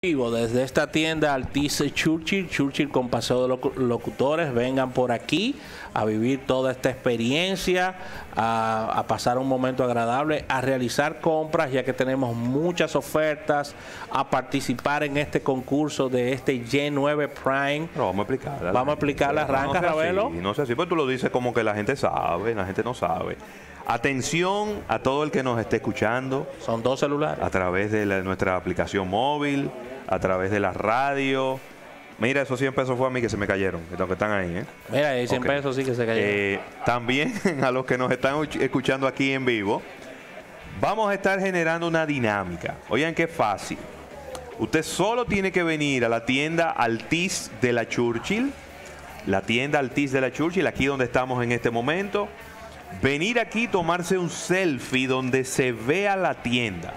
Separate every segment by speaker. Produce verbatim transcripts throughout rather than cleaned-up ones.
Speaker 1: Desde esta tienda Altis Churchill, Churchill con paseo de locu locutores, vengan por aquí a vivir toda esta experiencia, a, a pasar un momento agradable, a realizar compras, ya que tenemos muchas ofertas, a participar en este concurso de este G nueve Prime.
Speaker 2: No, vamos a explicarla.
Speaker 1: Vamos a explicarla, arranca,
Speaker 2: no
Speaker 1: Ravelo.
Speaker 2: No sé si, pues tú lo dices como que la gente sabe, la gente no sabe. Atención a todo el que nos esté escuchando.
Speaker 1: Son dos celulares.
Speaker 2: A través de la, nuestra aplicación móvil, a través de la radio. Mira, esos cien pesos fue a mí que se me cayeron, los que están ahí, ¿eh?
Speaker 1: Mira, ahí cien
Speaker 2: okay.
Speaker 1: pesos sí que se cayeron.
Speaker 2: Eh, también a los que nos están escuchando aquí en vivo, vamos a estar generando una dinámica. Oigan qué fácil. Usted solo tiene que venir a la tienda Altis de la Churchill, la tienda Altis de la Churchill, aquí donde estamos en este momento. Venir aquí, tomarse un selfie donde se vea la tienda.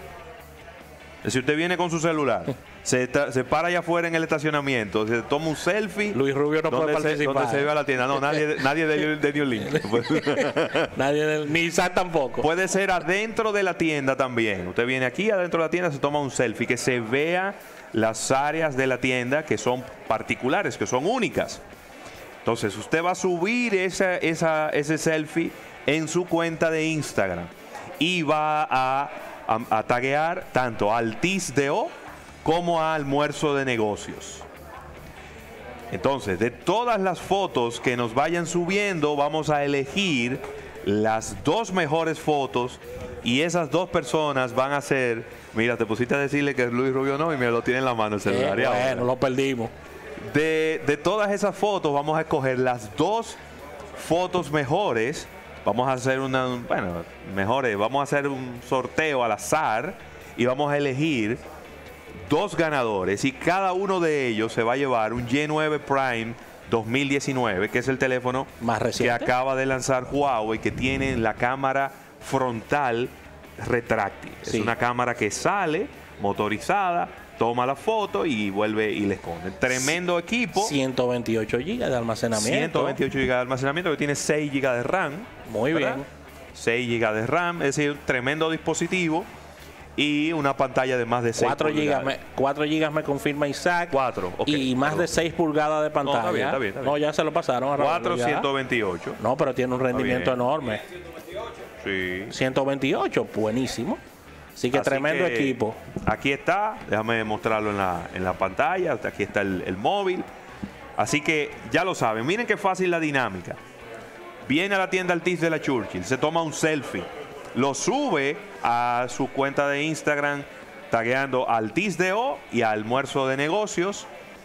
Speaker 2: Si usted viene con su celular, se, se para allá afuera en el estacionamiento, se toma un selfie.
Speaker 1: Luis Rubio no puede participar.
Speaker 2: Se, donde se vea la tienda. No, nadie, nadie de, de New Link.
Speaker 1: Nadie de Nissan tampoco.
Speaker 2: Puede ser adentro de la tienda también. Usted viene aquí, adentro de la tienda, se toma un selfie, que se vea las áreas de la tienda que son particulares, que son únicas. Entonces, usted va a subir esa, esa, ese selfie en su cuenta de Instagram y va a, a, a taguear tanto a Altis de O como a Almuerzo de Negocios. Entonces, de todas las fotos que nos vayan subiendo, vamos a elegir las dos mejores fotos y esas dos personas van a ser, mira, te pusiste a decirle que es Luis Rubio no y me lo tiene en la mano el celular.
Speaker 1: Eh, bueno, lo perdimos.
Speaker 2: De, de todas esas fotos vamos a escoger las dos fotos mejores. Vamos a hacer una, bueno, mejores, vamos a hacer un sorteo al azar y vamos a elegir dos ganadores y cada uno de ellos se va a llevar un G nueve Prime dos mil diecinueve, que es el teléfono
Speaker 1: más reciente
Speaker 2: que acaba de lanzar Huawei, que tiene la cámara frontal retráctil. Sí. Es una cámara que sale motorizada, toma la foto y vuelve y le esconde. Tremendo equipo.
Speaker 1: ciento veintiocho gigas de almacenamiento.
Speaker 2: ciento veintiocho gigas de almacenamiento, que tiene seis gigas de RAM.
Speaker 1: Muy
Speaker 2: ¿verdad?
Speaker 1: bien.
Speaker 2: seis gigas de RAM, es decir, un tremendo dispositivo y una pantalla de más de seis
Speaker 1: cuatro
Speaker 2: pulgadas.
Speaker 1: gigas, cuatro gigas me confirma Isaac.
Speaker 2: cuatro, okay.
Speaker 1: Y más de seis pulgadas de pantalla.
Speaker 2: No, está bien, está bien, está bien.
Speaker 1: No, ya se lo pasaron.
Speaker 2: cuatro, ciento veintiocho.
Speaker 1: No, pero tiene un rendimiento enorme.
Speaker 2: Sí.
Speaker 1: ciento veintiocho, buenísimo. Así que Así tremendo que equipo.
Speaker 2: Aquí está, déjame mostrarlo en la, en la pantalla. Aquí está el, el móvil. Así que ya lo saben. Miren qué fácil la dinámica. Viene a la tienda Altis de la Churchill, se toma un selfie, lo sube a su cuenta de Instagram tagueando a Altis de O y a Almuerzo de Negocios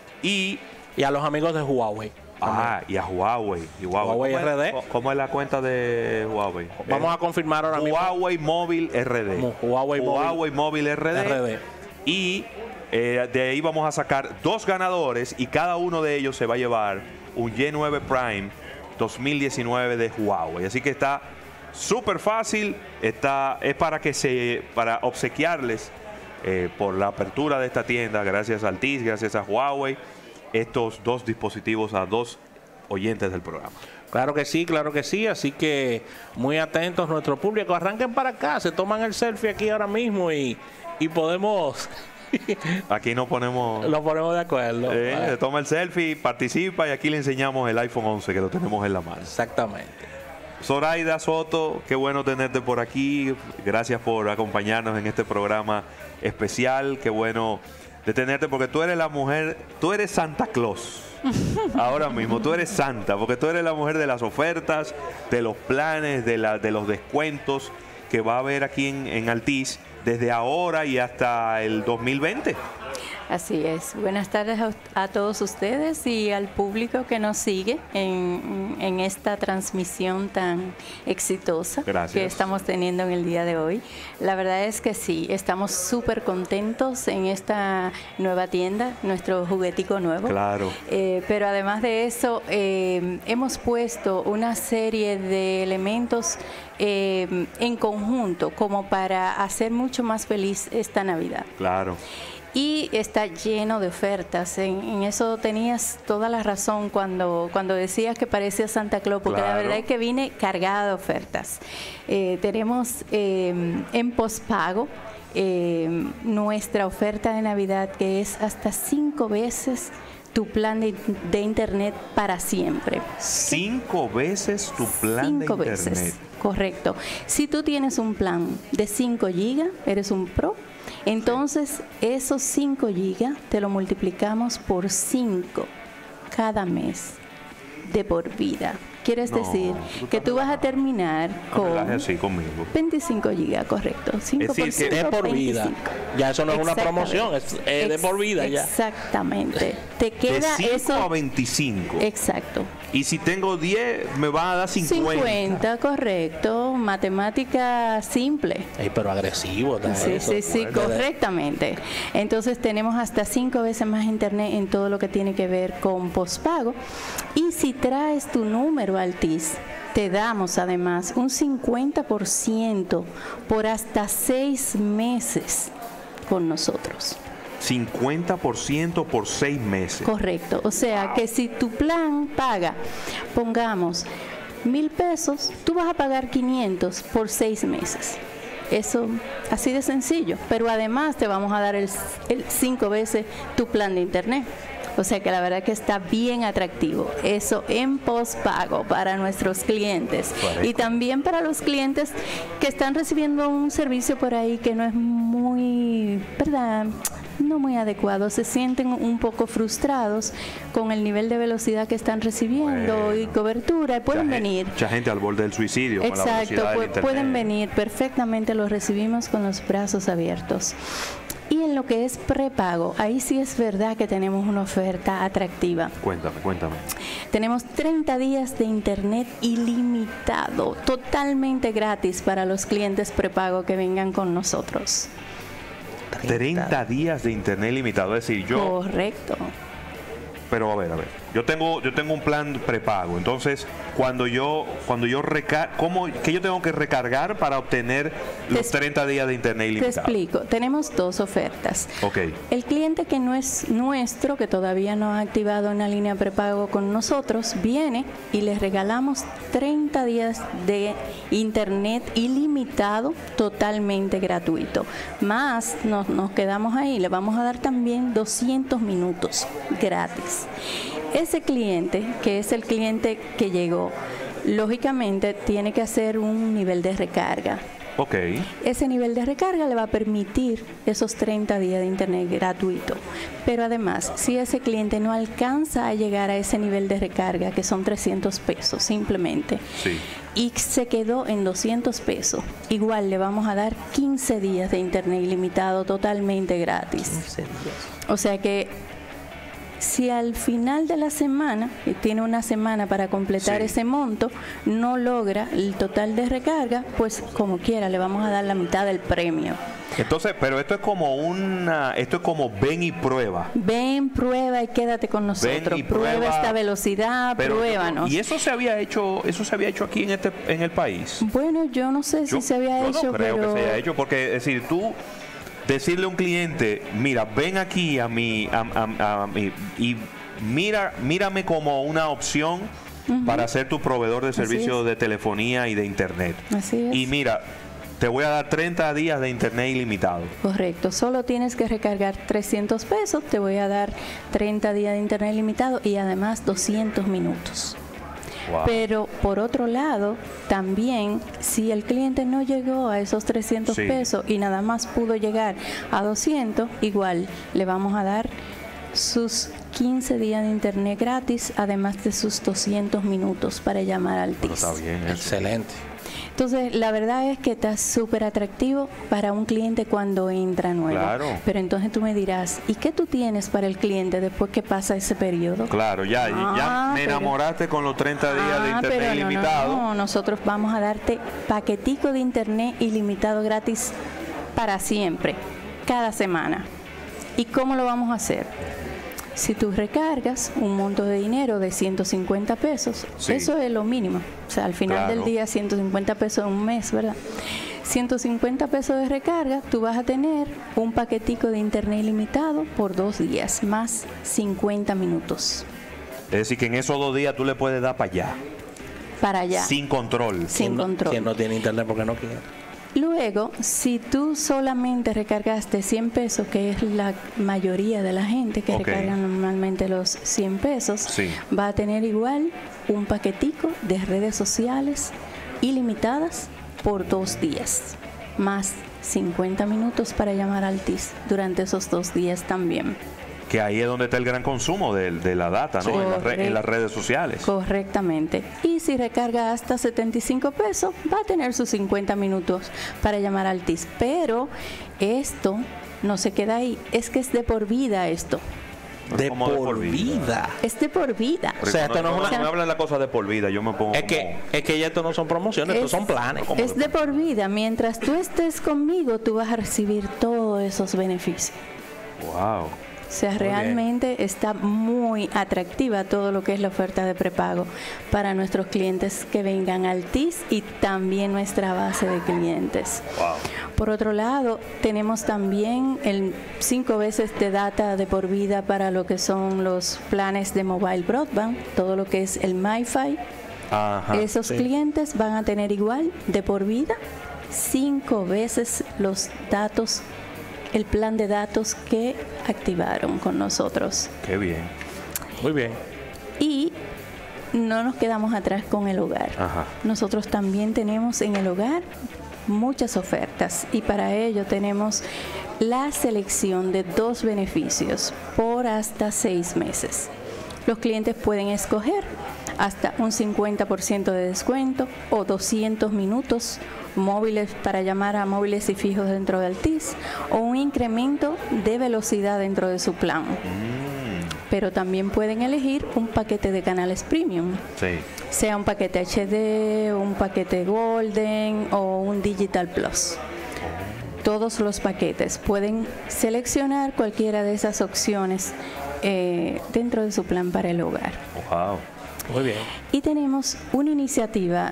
Speaker 2: y,
Speaker 1: y a los amigos de Huawei.
Speaker 2: Ah, y a Huawei. Y Huawei,
Speaker 1: Huawei
Speaker 2: ¿Cómo
Speaker 1: R D.
Speaker 2: Es, ¿Cómo es la cuenta de Huawei?
Speaker 1: Vamos
Speaker 2: eh,
Speaker 1: a confirmar ahora mismo.
Speaker 2: Huawei Móvil R D.
Speaker 1: Huawei,
Speaker 2: Huawei Móvil R D.
Speaker 1: R D.
Speaker 2: Y eh, de ahí vamos a sacar dos ganadores y cada uno de ellos se va a llevar un G nueve Prime dos mil diecinueve de Huawei. Así que está súper fácil. Está, es para que se para obsequiarles eh, por la apertura de esta tienda, gracias a Altis, gracias a Huawei, estos dos dispositivos a dos oyentes del programa.
Speaker 1: Claro que sí, claro que sí. Así que muy atentos nuestro público. Arranquen para acá, se toman el selfie aquí ahora mismo y, y podemos...
Speaker 2: Aquí nos ponemos...
Speaker 1: Lo ponemos de acuerdo.
Speaker 2: Eh, se toma el selfie, participa y aquí le enseñamos el iPhone once que lo tenemos en la mano.
Speaker 1: Exactamente.
Speaker 2: Zoraida Soto, qué bueno tenerte por aquí. Gracias por acompañarnos en este programa especial. Qué bueno de tenerte porque tú eres la mujer, tú eres Santa Claus. Ahora mismo, tú eres santa porque tú eres la mujer de las ofertas, de los planes, de, la, de los descuentos que va a haber aquí en, en Altis desde ahora y hasta el dos mil veinte.
Speaker 3: Así es. Buenas tardes a, a todos ustedes y al público que nos sigue en, en esta transmisión tan exitosa
Speaker 2: Gracias.
Speaker 3: que estamos teniendo en el día de hoy. La verdad es que sí, estamos súper contentos en esta nueva tienda, nuestro juguetico nuevo.
Speaker 2: Claro.
Speaker 3: Eh, pero además de eso, eh, hemos puesto una serie de elementos eh, en conjunto como para hacer mucho más feliz esta Navidad.
Speaker 2: Claro.
Speaker 3: Y está lleno de ofertas. En, en eso tenías toda la razón cuando, cuando decías que parecía Santa Claus, porque
Speaker 2: claro.
Speaker 3: la verdad es que vine cargada de ofertas. Eh, tenemos eh, en pospago eh, nuestra oferta de Navidad, que es hasta cinco veces tu plan de, de internet para siempre.
Speaker 2: Cinco veces tu plan
Speaker 3: Cinco
Speaker 2: de internet.
Speaker 3: veces, correcto. Si tú tienes un plan de cinco gigas, eres un pro, entonces esos cinco gigas te lo multiplicamos por cinco cada mes de por vida. Quieres
Speaker 2: No,
Speaker 3: decir
Speaker 2: tú
Speaker 3: que
Speaker 2: estás
Speaker 3: tú vas a terminar
Speaker 2: No relajes
Speaker 3: con
Speaker 2: así conmigo.
Speaker 3: veinticinco gigas, correcto. cinco
Speaker 2: Es decir,
Speaker 3: por
Speaker 2: que
Speaker 3: cinco,
Speaker 1: De por vida.
Speaker 3: veinticinco.
Speaker 1: Ya eso no es una
Speaker 3: Exactamente.
Speaker 1: promoción, es, es de
Speaker 3: Ex-
Speaker 1: por vida ya.
Speaker 3: Exactamente. Te
Speaker 2: De
Speaker 3: queda
Speaker 2: cinco
Speaker 3: eso.
Speaker 2: a veinticinco.
Speaker 3: Exacto.
Speaker 2: Y si tengo diez, me van a dar cincuenta.
Speaker 3: cincuenta, correcto. Matemática simple.
Speaker 1: Ey, pero agresivo está
Speaker 3: Sí,
Speaker 1: eso.
Speaker 3: sí, sí,
Speaker 1: Bueno,
Speaker 3: correctamente. Entonces tenemos hasta cinco veces más internet en todo lo que tiene que ver con pospago. Y si traes tu número Altiz, te damos además un cincuenta por ciento por hasta seis meses con nosotros.
Speaker 2: cincuenta por ciento por seis meses.
Speaker 3: Correcto. O sea que si tu plan paga, pongamos mil pesos, tú vas a pagar quinientos por seis meses. Eso, así de sencillo. Pero además te vamos a dar el, el cinco veces tu plan de internet. O sea que la verdad que está bien atractivo. Eso en pospago para nuestros clientes.
Speaker 2: Correcto.
Speaker 3: Y también para los clientes que están recibiendo un servicio por ahí que no es muy, ¿verdad? No muy adecuado. Se sienten un poco frustrados con el nivel de velocidad que están recibiendo
Speaker 2: Bueno.
Speaker 3: y cobertura. Pueden
Speaker 2: Mucha
Speaker 3: venir.
Speaker 2: gente- Mucha gente al borde del suicidio con la
Speaker 3: Exacto,
Speaker 2: velocidad del
Speaker 3: pu-
Speaker 2: internet.
Speaker 3: pueden venir perfectamente, los recibimos con los brazos abiertos. Y en lo que es prepago, ahí sí es verdad que tenemos una oferta atractiva.
Speaker 2: Cuéntame, cuéntame.
Speaker 3: Tenemos treinta días de internet ilimitado, totalmente gratis para los clientes prepago que vengan con nosotros.
Speaker 2: treinta días de internet limitado. Es decir, yo...
Speaker 3: Correcto.
Speaker 2: Pero a ver, a ver. Yo tengo, yo tengo un plan prepago. Entonces, cuando yo, cuando yo recargo, ¿cómo, qué yo tengo que recargar para obtener los
Speaker 3: es-
Speaker 2: treinta días de internet
Speaker 3: Te
Speaker 2: ilimitado?
Speaker 3: explico, tenemos dos ofertas.
Speaker 2: Ok.
Speaker 3: El cliente que no es nuestro, que todavía no ha activado una línea prepago con nosotros, viene y les regalamos treinta días de internet ilimitado, totalmente gratuito. Más nos, nos quedamos ahí, le vamos a dar también doscientos minutos gratis. Ese cliente, que es el cliente que llegó, lógicamente tiene que hacer un nivel de recarga.
Speaker 2: Ok.
Speaker 3: Ese nivel de recarga le va a permitir esos treinta días de internet gratuito. Pero además, si ese cliente no alcanza a llegar a ese nivel de recarga, que son trescientos pesos simplemente,
Speaker 2: Sí.
Speaker 3: y se quedó en doscientos pesos, igual le vamos a dar quince días de internet ilimitado totalmente gratis. O sea que si al final de la semana, y tiene una semana para completar
Speaker 2: Sí.
Speaker 3: ese monto, no logra el total de recarga, pues como quiera le vamos a dar la mitad del premio.
Speaker 2: Entonces, pero esto es como una, esto es como ven y prueba.
Speaker 3: Ven, prueba y quédate con nosotros.
Speaker 2: y
Speaker 3: Prueba,
Speaker 2: prueba,
Speaker 3: esta velocidad,
Speaker 2: Pero,
Speaker 3: pruébanos.
Speaker 2: y eso se había hecho, eso se había hecho aquí en este, en el país.
Speaker 3: Bueno, yo no sé si
Speaker 2: Yo-
Speaker 3: se había
Speaker 2: yo
Speaker 3: hecho,
Speaker 2: no creo
Speaker 3: pero
Speaker 2: que se haya hecho, porque es decir, tú decirle a un cliente, mira, ven aquí a mi, a, a- a mi y mira, mírame como una opción para ser tu proveedor de
Speaker 3: Así
Speaker 2: servicios
Speaker 3: es.
Speaker 2: de telefonía y de internet.
Speaker 3: Así es.
Speaker 2: Y mira, te voy a dar treinta días de internet ilimitado.
Speaker 3: Correcto, solo tienes que recargar trescientos pesos, te voy a dar treinta días de internet limitado y además doscientos minutos.
Speaker 2: Wow.
Speaker 3: Pero por otro lado, también si el cliente no llegó a esos trescientos
Speaker 2: Sí.
Speaker 3: pesos y nada más pudo llegar a doscientos, igual le vamos a dar sus quince días de internet gratis, además de sus doscientos minutos para llamar al
Speaker 2: Pero
Speaker 3: T I
Speaker 2: está
Speaker 3: S.
Speaker 2: bien eso.
Speaker 1: Excelente.
Speaker 3: Entonces, la verdad es que está súper atractivo para un cliente cuando entra nuevo.
Speaker 2: Claro.
Speaker 3: Pero entonces tú me dirás, ¿y qué tú tienes para el cliente después que pasa ese periodo?
Speaker 2: Claro, ya,
Speaker 3: Ah,
Speaker 2: ya me
Speaker 3: pero-
Speaker 2: enamoraste con los treinta días de
Speaker 3: Ah,
Speaker 2: internet
Speaker 3: pero no, no,
Speaker 2: ilimitado.
Speaker 3: no, nosotros vamos a darte paquetico de internet ilimitado gratis para siempre, cada semana. ¿Y cómo lo vamos a hacer? Si tú recargas un monto de dinero de ciento cincuenta pesos,
Speaker 2: Sí.
Speaker 3: eso es lo mínimo. O sea, al final
Speaker 2: Claro.
Speaker 3: del día, ciento cincuenta pesos en un mes, ¿verdad? ciento cincuenta pesos de recarga, tú vas a tener un paquetico de internet ilimitado por dos días, más cincuenta minutos
Speaker 2: Es decir, que en esos dos días tú le puedes dar para allá,
Speaker 3: para allá,
Speaker 2: sin control.
Speaker 3: sin
Speaker 1: ¿Quién no-
Speaker 3: control.
Speaker 1: ¿Quién no tiene internet porque no quiere?
Speaker 3: Luego, si tú solamente recargaste cien pesos, que es la mayoría de la gente que
Speaker 2: Ok.
Speaker 3: recarga normalmente los cien pesos,
Speaker 2: Sí.
Speaker 3: va a tener igual un paquetico de redes sociales ilimitadas por dos días, más cincuenta minutos para llamar al T I S durante esos dos días también.
Speaker 2: Que ahí es donde está el gran consumo de, de la data, ¿no? En, las re- en las redes sociales.
Speaker 3: Correctamente. Y si recarga hasta setenta y cinco pesos, va a tener sus cincuenta minutos para llamar al T I S. Pero esto no se queda ahí, es que es de por vida esto.
Speaker 1: De
Speaker 2: Como de
Speaker 1: por
Speaker 2: por vida.
Speaker 1: vida.
Speaker 3: Es de por vida.
Speaker 1: O sea, esto no es
Speaker 2: cuando
Speaker 1: una-
Speaker 2: me hablan la cosa de por vida, yo me pongo
Speaker 1: Es
Speaker 2: como-
Speaker 1: que, es que ya esto no son promociones, estos
Speaker 3: Es-
Speaker 1: son planes.
Speaker 3: Es de por vida. Mientras tú estés conmigo, tú vas a recibir todos esos beneficios.
Speaker 2: Wow.
Speaker 3: O sea, realmente está muy atractiva todo lo que es la oferta de prepago para nuestros clientes que vengan al T I S y también nuestra base de clientes.
Speaker 2: Wow.
Speaker 3: Por otro lado, tenemos también el cinco veces de data de por vida para lo que son los planes de mobile broadband, todo lo que es el MiFi.
Speaker 2: Ajá.
Speaker 3: Esos
Speaker 1: sí.
Speaker 3: clientes van a tener igual de por vida cinco veces los datos, el plan de datos que activaron con nosotros.
Speaker 2: Qué bien.
Speaker 1: Muy bien.
Speaker 3: Y no nos quedamos atrás con el hogar.
Speaker 2: Ajá.
Speaker 3: Nosotros también tenemos en el hogar muchas ofertas y para ello tenemos la selección de dos beneficios por hasta seis meses. Los clientes pueden escoger hasta un cincuenta por ciento de descuento o doscientos minutos móviles para llamar a móviles y fijos dentro del T I S o un incremento de velocidad dentro de su plan. Pero también pueden elegir un paquete de canales premium,
Speaker 2: Sí.
Speaker 3: sea un paquete H D, un paquete Golden o un Digital Plus. Todos los paquetes pueden seleccionar cualquiera de esas opciones eh, dentro de su plan para el hogar.
Speaker 2: Wow.
Speaker 1: Muy bien.
Speaker 3: Y tenemos una iniciativa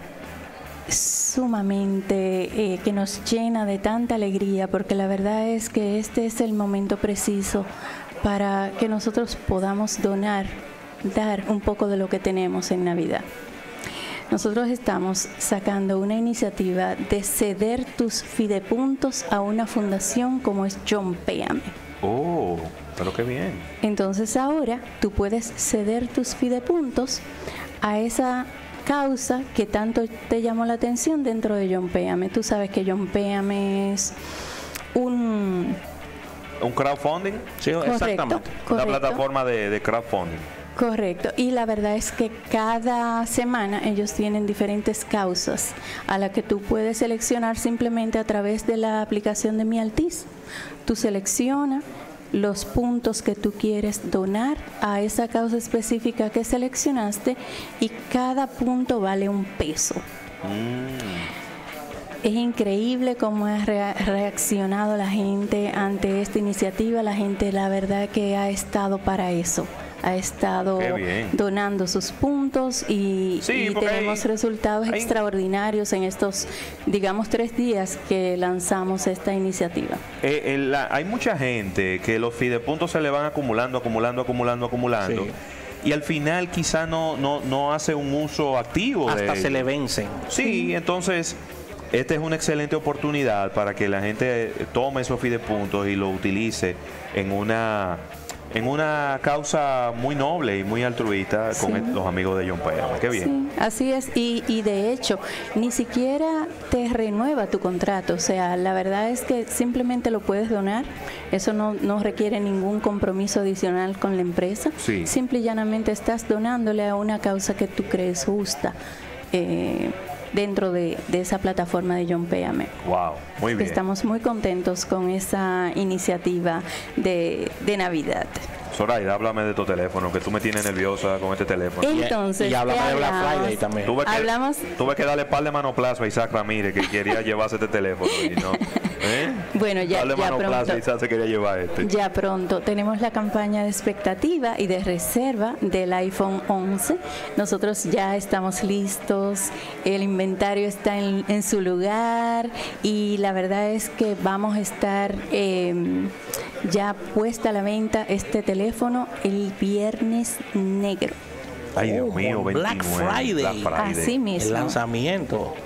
Speaker 3: sumamente eh, que nos llena de tanta alegría, porque la verdad es que este es el momento preciso para que nosotros podamos donar, dar un poco de lo que tenemos en Navidad. Nosotros estamos sacando una iniciativa de ceder tus fidepuntos a una fundación como es Yompéame.
Speaker 2: Oh, pero qué bien.
Speaker 3: Entonces ahora tú puedes ceder tus fidepuntos a esa causa que tanto te llamó la atención dentro de Yompéame. Tú sabes que Yompéame es un...
Speaker 2: ¿Un crowdfunding?
Speaker 1: Sí,
Speaker 3: Correcto,
Speaker 1: exactamente.
Speaker 2: Una
Speaker 3: correcto.
Speaker 2: plataforma de, de crowdfunding.
Speaker 3: Correcto, y la verdad es que cada semana ellos tienen diferentes causas a las que tú puedes seleccionar simplemente a través de la aplicación de Mi Altis. Tú seleccionas los puntos que tú quieres donar a esa causa específica que seleccionaste y cada punto vale un peso. Es increíble cómo ha rea- reaccionado la gente ante esta iniciativa. La gente, la verdad, que ha estado para eso. Ha estado
Speaker 2: Qué bien.
Speaker 3: donando sus puntos y,
Speaker 2: Sí,
Speaker 3: y
Speaker 2: porque
Speaker 3: tenemos
Speaker 2: hay-
Speaker 3: resultados
Speaker 2: hay-
Speaker 3: extraordinarios en estos, digamos, tres días que lanzamos esta iniciativa.
Speaker 2: Eh, eh, la- hay mucha gente que los fidepuntos se le van acumulando, acumulando, acumulando, acumulando.
Speaker 1: Sí.
Speaker 2: Y al final quizá no, no, no hace un uso activo. de
Speaker 1: Hasta se
Speaker 2: ello.
Speaker 1: le vencen.
Speaker 2: Sí, entonces esta es una excelente oportunidad para que la gente eh, tome esos fidepuntos y lo utilice en una en una causa muy noble y muy altruista con
Speaker 3: Sí.
Speaker 2: el- los amigos de John Péame. Qué bien.
Speaker 3: Sí, así es. Y, y de hecho, ni siquiera te renueva tu contrato. O sea, la verdad es que simplemente lo puedes donar. Eso no, no requiere ningún compromiso adicional con la empresa.
Speaker 2: Sí.
Speaker 3: Simple y llanamente estás donándole a una causa que tú crees justa eh, dentro de, de esa plataforma de John Péame.
Speaker 2: Wow, muy bien.
Speaker 3: Estamos muy contentos con esa iniciativa de, de Navidad.
Speaker 2: Zoraida, háblame de tu teléfono, que tú me tienes nerviosa con este teléfono.
Speaker 1: Y-
Speaker 3: Entonces,
Speaker 1: y háblame
Speaker 3: ¿qué
Speaker 1: de Black
Speaker 3: hablamos?
Speaker 1: Friday también.
Speaker 2: Tuve que,
Speaker 3: Hablamos-
Speaker 2: tuve que darle par de manoplazo a Isaac Ramírez, que quería llevarse este teléfono. Y no, ¿eh?
Speaker 3: Bueno, ya,
Speaker 2: Darle
Speaker 3: ya
Speaker 2: manoplazo
Speaker 3: pronto.
Speaker 2: a Isaac se quería llevar este.
Speaker 3: Ya pronto tenemos la campaña de expectativa y de reserva del iPhone once. Nosotros ya estamos listos, el inventario está en, en su lugar y la verdad es que vamos a estar eh, ya puesta a la venta este teléfono el viernes negro.
Speaker 2: Ay, Dios
Speaker 1: Oh,
Speaker 2: mío,
Speaker 1: Black
Speaker 2: veintinueve,
Speaker 1: Friday.
Speaker 2: Black Friday.
Speaker 3: Así
Speaker 1: El
Speaker 3: mismo.
Speaker 1: lanzamiento.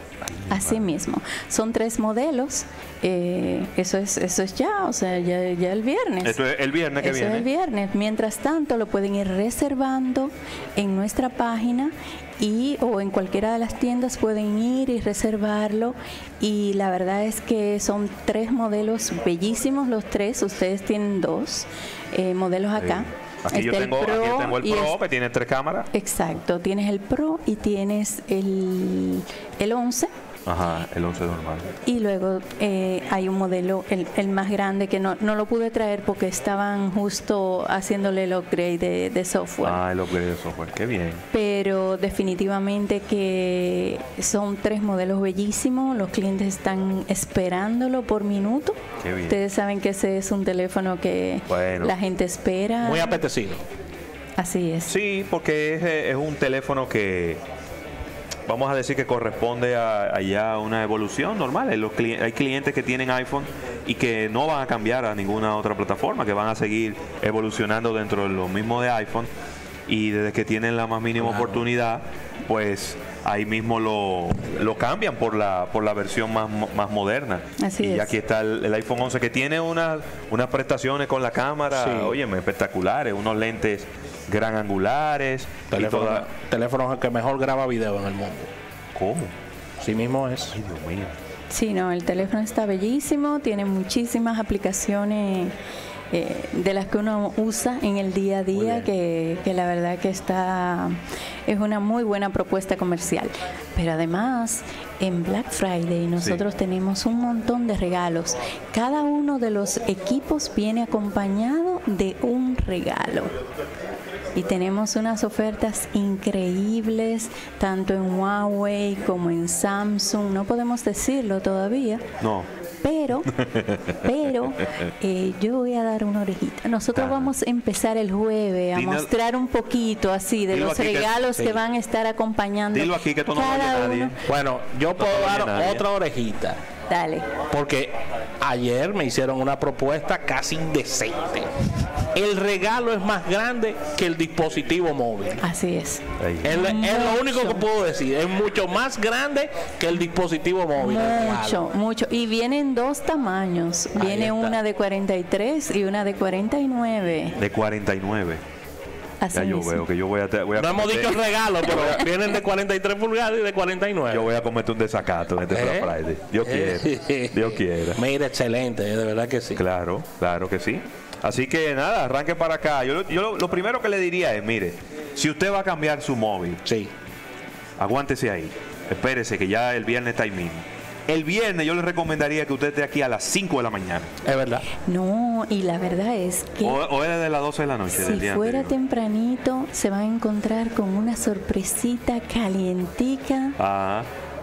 Speaker 3: Así mismo. Son tres modelos. Eh, eso es eso es ya, o sea, ya, ya el viernes.
Speaker 2: Esto es el viernes que
Speaker 3: eso
Speaker 2: viene.
Speaker 3: Es el viernes. Mientras tanto, lo pueden ir reservando en nuestra página y o en cualquiera de las tiendas pueden ir y reservarlo. Y la verdad es que son tres modelos bellísimos los tres. Ustedes tienen dos eh, modelos acá.
Speaker 2: Sí. Aquí, yo
Speaker 3: Está
Speaker 2: tengo,
Speaker 3: el
Speaker 2: aquí
Speaker 3: Pro
Speaker 2: tengo el
Speaker 3: y
Speaker 2: Pro
Speaker 3: es-
Speaker 2: que tiene tres cámaras.
Speaker 3: Exacto, tienes el Pro y tienes el, el once.
Speaker 2: Ajá, el once normal.
Speaker 3: Y luego eh, hay un modelo, el, el más grande, que no, no lo pude traer porque estaban justo haciéndole el upgrade de, de software.
Speaker 2: Ah, el upgrade de software, qué bien.
Speaker 3: Pero definitivamente que son tres modelos bellísimos, los clientes están esperándolo por minuto.
Speaker 2: Qué bien.
Speaker 3: Ustedes saben que ese es un teléfono que
Speaker 2: Bueno.
Speaker 3: la gente espera.
Speaker 1: Muy apetecido.
Speaker 3: Así es.
Speaker 2: Sí, porque es, eh, es un teléfono que, vamos a decir que corresponde a, a ya una evolución normal. Hay, los cli- hay clientes que tienen iPhone y que no van a cambiar a ninguna otra plataforma, que van a seguir evolucionando dentro de lo mismo de iPhone, y desde que tienen la más mínima
Speaker 1: Claro.
Speaker 2: oportunidad, pues ahí mismo lo, lo cambian por la por la versión más, mo- más moderna.
Speaker 3: Así
Speaker 2: y
Speaker 3: es.
Speaker 2: aquí está el, el iPhone once, que tiene unas unas prestaciones con la cámara,
Speaker 1: Sí.
Speaker 2: óyeme, espectaculares, unos lentes gran angulares. y
Speaker 1: Teléfono,
Speaker 2: toda-
Speaker 1: teléfono que mejor graba video en el mundo.
Speaker 2: ¿Cómo?
Speaker 1: Sí mismo es.
Speaker 2: Ay, Dios mío.
Speaker 3: Sí, no, el teléfono está bellísimo, tiene muchísimas aplicaciones eh, de las que uno usa en el día a día, que, que la verdad que está es una muy buena propuesta comercial. Pero además, en Black Friday nosotros tenemos un montón de regalos. Cada uno de los equipos viene acompañado de un regalo. Y tenemos unas ofertas increíbles, tanto en Huawei como en Samsung. No podemos decirlo todavía,
Speaker 2: No.
Speaker 3: pero, pero eh, yo voy a dar una orejita. Nosotros
Speaker 2: Ajá.
Speaker 3: vamos a empezar el jueves a
Speaker 2: Dilo-
Speaker 3: mostrar un poquito así de
Speaker 2: Dilo
Speaker 3: los
Speaker 2: aquí que-
Speaker 3: regalos que,
Speaker 1: sí.
Speaker 3: van a estar acompañando.
Speaker 2: Dilo aquí que esto no lo
Speaker 3: cada
Speaker 2: oye nadie.
Speaker 3: uno.
Speaker 1: Bueno, yo puedo
Speaker 2: te oye
Speaker 1: dar
Speaker 2: nadie.
Speaker 1: otra orejita.
Speaker 3: Dale.
Speaker 1: Porque ayer me hicieron una propuesta casi indecente. El regalo es más grande que el dispositivo móvil.
Speaker 3: Así es.
Speaker 2: Ahí.
Speaker 1: Es, es lo
Speaker 3: Mucho.
Speaker 1: único que puedo decir. Es mucho más grande que el dispositivo móvil. el
Speaker 3: Mucho,
Speaker 1: regalo.
Speaker 3: mucho. Y vienen dos tamaños.
Speaker 1: Ahí
Speaker 3: Viene
Speaker 1: está.
Speaker 3: una de cuarenta y tres y una de cuarenta y nueve.
Speaker 2: De cuarenta y nueve.
Speaker 3: Así
Speaker 2: Ya yo
Speaker 3: mismo.
Speaker 2: veo que yo voy a, te- voy a
Speaker 1: No hemos
Speaker 2: cometer-
Speaker 1: dicho el regalo, pero vienen de cuarenta y tres pulgadas y de cuarenta y nueve.
Speaker 2: Yo voy a cometer un desacato en este Black
Speaker 1: ¿Eh?
Speaker 2: Friday. Dios quiera. Dios quiera.
Speaker 1: Mira, excelente, de verdad que sí.
Speaker 2: Claro, claro que sí. Así que nada, arranque para acá. Yo, lo- yo lo, lo primero que le diría es, mire, si usted va a cambiar su móvil,
Speaker 1: Sí.
Speaker 2: aguántese ahí. Espérese que ya el viernes está ahí mismo. El viernes yo le recomendaría que usted esté aquí a las cinco de la mañana.
Speaker 1: Es verdad.
Speaker 3: No, y la verdad es que
Speaker 2: O, o es de las doce de la noche del
Speaker 3: si
Speaker 2: día
Speaker 3: fuera
Speaker 2: anterior.
Speaker 3: tempranito se van a encontrar con una sorpresita calientica
Speaker 2: Ah,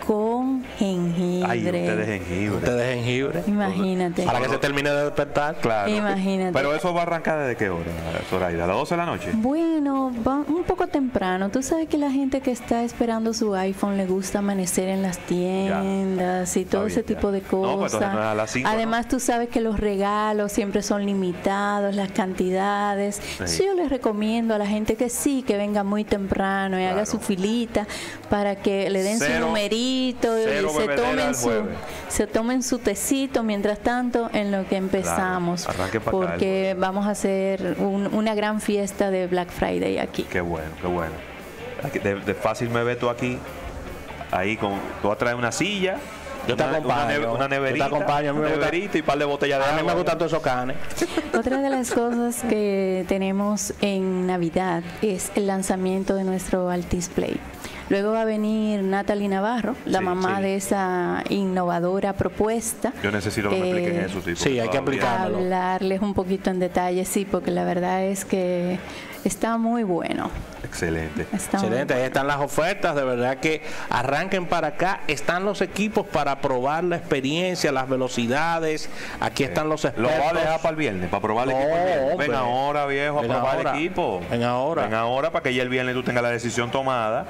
Speaker 3: con jengibre.
Speaker 2: ay, usted de jengibre.
Speaker 1: Usted de jengibre.
Speaker 3: Imagínate.
Speaker 1: Para que se termine de despertar.
Speaker 2: Claro.
Speaker 3: Imagínate.
Speaker 2: Pero eso va a arrancar desde qué hora, Zoraida, a las doce de la noche.
Speaker 3: Bueno, va un poco temprano. Tú sabes que la gente que está esperando su iPhone le gusta amanecer en las tiendas y todo
Speaker 2: bien,
Speaker 3: ese
Speaker 2: ya.
Speaker 3: tipo de
Speaker 2: No, pues
Speaker 3: cosas.
Speaker 2: entonces no es a las cinco, ¿no?
Speaker 3: Además, tú sabes que los regalos siempre son limitados, las cantidades. Sí, yo les recomiendo a la gente que sí, que venga muy temprano y haga
Speaker 2: Claro.
Speaker 3: su filita para que le den
Speaker 2: Cero-
Speaker 3: su numerito
Speaker 2: cero
Speaker 3: y se
Speaker 2: bebedera
Speaker 3: tomen
Speaker 2: el
Speaker 3: su,
Speaker 2: jueves.
Speaker 3: se tomen su tecito mientras tanto en lo que empezamos.
Speaker 2: arranque pa' acá el
Speaker 3: porque vamos a hacer un- una gran fiesta de Black Friday aquí.
Speaker 2: Qué bueno, qué bueno. Aquí- De, de fácil me ves tú aquí, ahí con, tú vas a traer una silla,
Speaker 1: Yo te
Speaker 2: una,
Speaker 1: acompaño.
Speaker 2: una, neve- una
Speaker 1: Yo te
Speaker 2: neverita,
Speaker 1: acompaño, a mí me
Speaker 2: una
Speaker 1: gusta-
Speaker 2: neverita y un par de botellas de
Speaker 1: A mí
Speaker 2: agua.
Speaker 1: me gustan todos esos canes.
Speaker 3: Otra de las cosas que tenemos en Navidad es el lanzamiento de nuestro Altis Play. Luego va a venir Natalie Navarro, la
Speaker 2: Sí,
Speaker 3: mamá
Speaker 2: sí.
Speaker 3: de esa innovadora propuesta.
Speaker 2: Yo necesito que me
Speaker 3: Eh,
Speaker 2: expliquen eso. Sí,
Speaker 1: sí, hay que
Speaker 2: todavía-
Speaker 1: aplicarlo.
Speaker 3: Hablarles un poquito en detalle, sí, porque la verdad es que está muy bueno.
Speaker 2: Excelente.
Speaker 3: Está muy
Speaker 1: Excelente, ahí están las ofertas, de verdad que arranquen para acá, están los equipos para probar la experiencia, las velocidades, aquí están los
Speaker 2: Lo
Speaker 1: expertos.
Speaker 2: va a dejar para el viernes, para probar el
Speaker 1: No,
Speaker 2: equipo. el viernes.
Speaker 1: hombre.
Speaker 2: Ven ahora, viejo, a
Speaker 1: Ven
Speaker 2: probar
Speaker 1: ahora.
Speaker 2: el equipo.
Speaker 1: Ven ahora.
Speaker 2: Ven ahora para que ya el viernes tú tengas la decisión tomada y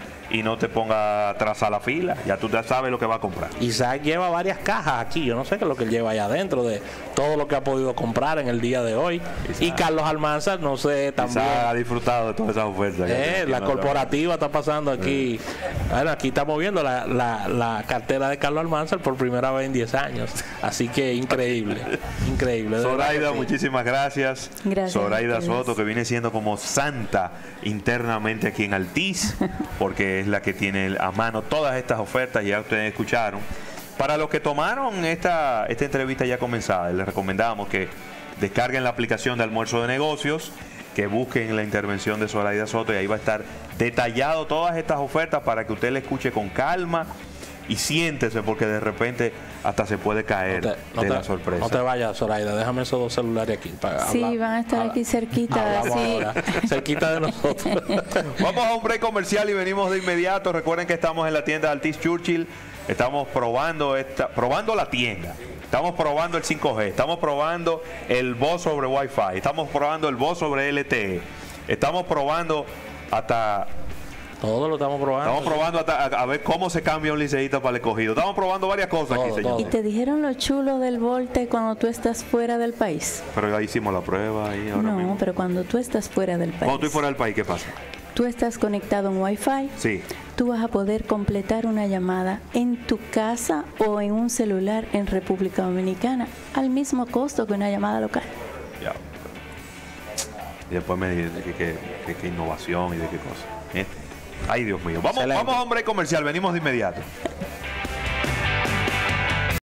Speaker 2: y no te ponga atrás a la fila. Ya tú ya sabes lo que va a comprar.
Speaker 1: Isaac lleva varias cajas aquí. Yo no sé qué es lo que él lleva allá adentro de todo lo que ha podido comprar en el día de hoy. Isaac. Y Carlos Almanzar, no sé, también.
Speaker 2: Isaac ha disfrutado de todas esas ofertas.
Speaker 1: Eh, la corporativa está pasando aquí. Eh. Bueno, aquí estamos viendo la, la, la cartera de Carlos Almanzar por primera vez en diez años. Así que increíble. Increíble.
Speaker 2: Zoraida, sí. Muchísimas gracias.
Speaker 3: Gracias.
Speaker 2: Zoraida Soto, que viene siendo como santa internamente aquí en Altiz, porque es la que tiene a mano todas estas ofertas, ya ustedes escucharon. Para los que tomaron esta, esta entrevista ya comenzada, les recomendamos que descarguen la aplicación de Almuerzo de Negocios, que busquen la intervención de Zoraida Soto y ahí va a estar detallado todas estas ofertas para que usted le escuche con calma y siéntese, porque de repente hasta se puede caer
Speaker 1: no te, no
Speaker 2: de
Speaker 1: te,
Speaker 2: la sorpresa.
Speaker 1: No te vayas, Zoraida, déjame esos dos celulares aquí para
Speaker 3: sí,
Speaker 1: hablar,
Speaker 3: van a estar
Speaker 1: hablar,
Speaker 3: aquí cerquita, sí.
Speaker 1: cerquita de nosotros.
Speaker 2: Vamos a un break comercial y venimos de inmediato. Recuerden que estamos en la tienda de Altiz Churchill, estamos probando esta, probando la tienda. Estamos probando el cinco G, estamos probando el voz sobre Wi-Fi, estamos probando el voz sobre L T E, estamos probando hasta...
Speaker 1: Todo lo estamos probando.
Speaker 2: Estamos probando hasta, a, a ver cómo se cambia un liceísta para el escogido. Estamos probando varias cosas
Speaker 1: todo,
Speaker 2: aquí, señor.
Speaker 3: ¿Y te dijeron lo chulo del Volte cuando tú estás fuera del país?
Speaker 2: Pero ya hicimos la prueba ahí ahora
Speaker 3: No,
Speaker 2: mismo.
Speaker 3: pero cuando tú estás fuera del país.
Speaker 2: Cuando estoy fuera del país, ¿qué pasa?
Speaker 3: Tú estás conectado en Wi-Fi.
Speaker 2: Sí.
Speaker 3: Tú vas a poder completar una llamada en tu casa o en un celular en República Dominicana al mismo costo que una llamada local.
Speaker 2: Ya. Y después me dicen que, que, que, que innovación y de qué cosa. ¿Eh? Ay, Dios mío. Vamos, vamos a un break comercial. Venimos de inmediato.